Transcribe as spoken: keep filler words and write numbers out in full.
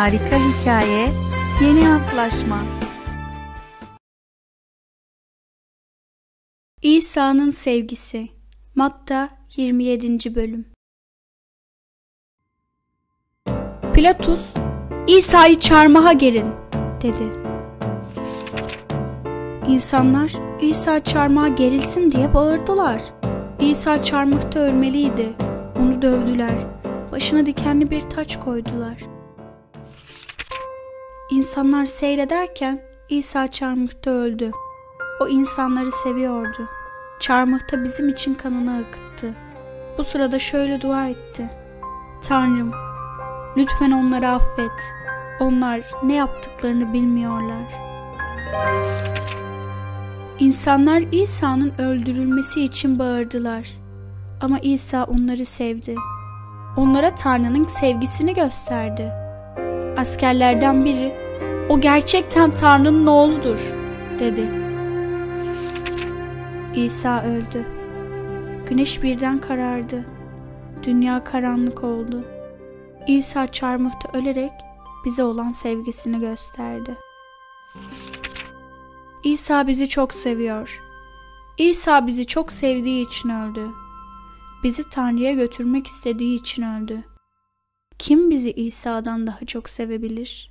Harika hikaye, yeni antlaşma. İsa'nın sevgisi. Matta yirmi yedinci bölüm. Pilatus, "İsa'yı çarmıha gerin," dedi. İnsanlar İsa çarmıha gerilsin diye bağırdılar. İsa çarmıhta ölmeliydi. Onu dövdüler. Başına dikenli bir taç koydular. İnsanlar seyrederken İsa çarmıhta öldü. O insanları seviyordu. Çarmıhta bizim için kanını akıttı. Bu sırada şöyle dua etti: "Tanrım, lütfen onları affet. Onlar ne yaptıklarını bilmiyorlar." İnsanlar İsa'nın öldürülmesi için bağırdılar. Ama İsa onları sevdi. Onlara Tanrı'nın sevgisini gösterdi. Askerlerden biri, "O gerçekten Tanrı'nın oğludur," dedi. İsa öldü. Güneş birden karardı. Dünya karanlık oldu. İsa çarmıhta ölerek bize olan sevgisini gösterdi. İsa bizi çok seviyor. İsa bizi çok sevdiği için öldü. Bizi Tanrı'ya götürmek istediği için öldü. Kim bizi İsa'dan daha çok sevebilir?